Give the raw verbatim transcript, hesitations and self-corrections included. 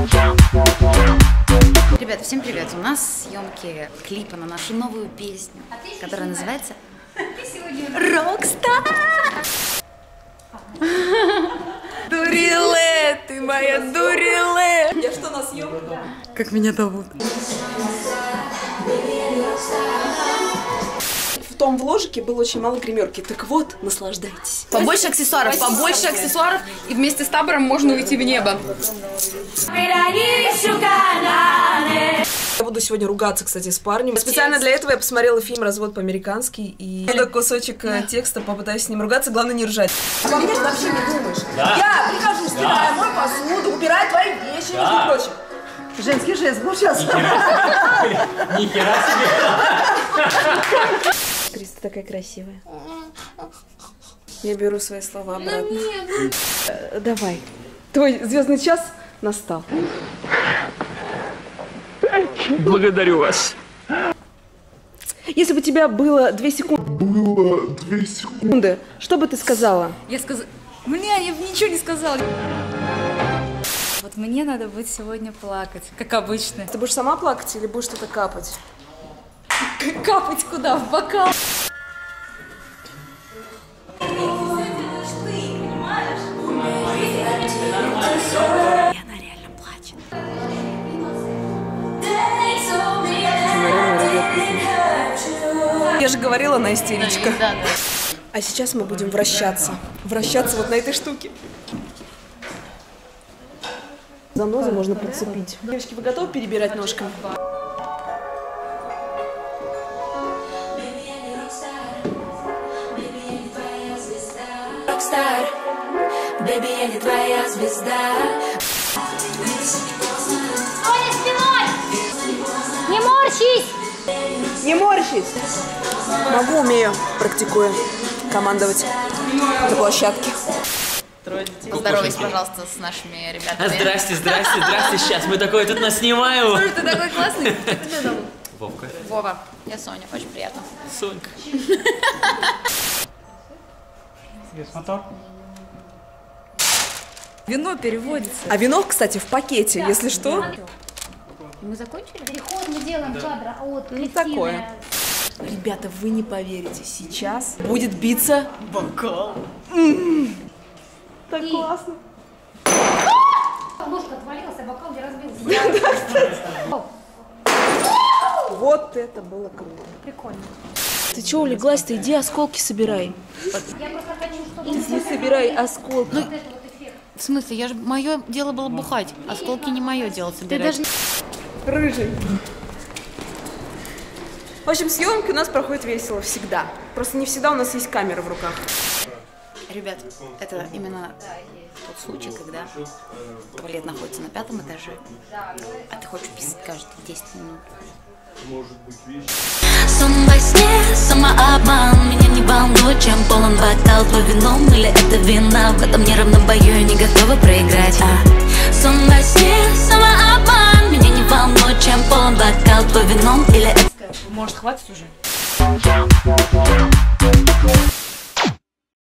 Ребята, всем привет! У нас съемки клипа на нашу новую песню, которая называется «Рокстар». Дуриле, ты моя дуриле. Я что, на съемках? Как меня зовут? В том вложике было очень мало гримерки. Так вот, наслаждайтесь. Побольше аксессуаров, побольше аксессуаров, и вместе с табором можно уйти в небо. Я буду сегодня ругаться, кстати, с парнем. Специально для этого я посмотрела фильм «Развод по-американски» и этот кусочек текста попытаюсь с ним ругаться, главное не ржать. Обо мне же вообще не думаешь. Да. Я прихожу, стираю, мою посуду, убираю твои вещи, да. Между прочим. Женский жест, ну сейчас. Ни хера себе. Крис, ты такая красивая. Я беру свои слова обратно. Давай. Твой звездный час настал. Благодарю вас. Если бы у тебя было две секунды... Было две секунды. Что бы ты сказала? Я сказала... Бля, я бы ничего не сказала. Вот мне надо будет сегодня плакать, как обычно. Ты будешь сама плакать или будешь что-то капать? Капать куда? В бокал? Она реально плачет. Я же говорила, она истеричка. Да, да. А сейчас мы будем вращаться. Вращаться вот на этой штуке. Занозу можно прицепить. Девочки, вы готовы перебирать ножками? Рокстар, бэби, я не твоя звезда. Оля, спиной! Не морщись! Не морщись! Могу, умею, практикую командовать на площадке. Поздоровайся, пожалуйста, с нашими ребятами. А, здрасте, здрасте, здрасте, сейчас мы такое тут наснимаем. Слушай, ты такой классный. Как тебя зовут? Вовка. Вова. Я Соня, очень приятно. Сонька. Вино переводится. А вино, кстати, в пакете, если что. Мы закончили? Переход мы делаем кадра от Кристины. Такое. Ребята, вы не поверите, сейчас будет биться бокал. М-м-м. Так классно. Ложка отвалилась, а бокал где разбился. Вот это было круто. Прикольно. Ты чё улеглась-то? Иди осколки собирай. Я просто хочу, чтобы... Иди собирай осколки. Вот это вот эффект. В смысле? Я же... Мое дело было бухать. Осколки не мое дело собирать. Ты даже... Рыжий. В общем, съемки у нас проходят весело всегда. Просто не всегда у нас есть камера в руках. Ребят, это именно тот случай, когда туалет находится на пятом этаже, а ты хочешь писать каждые десять минут. Сон во сне, самообман. Меня не волнует, чем полон бокал. Твой вином или это вина. В этом неравном бою я не готова проиграть. а. Сон во сне, самообман. Меня не волнует, чем полон бокал. Твой вином или это... Может, хватит уже?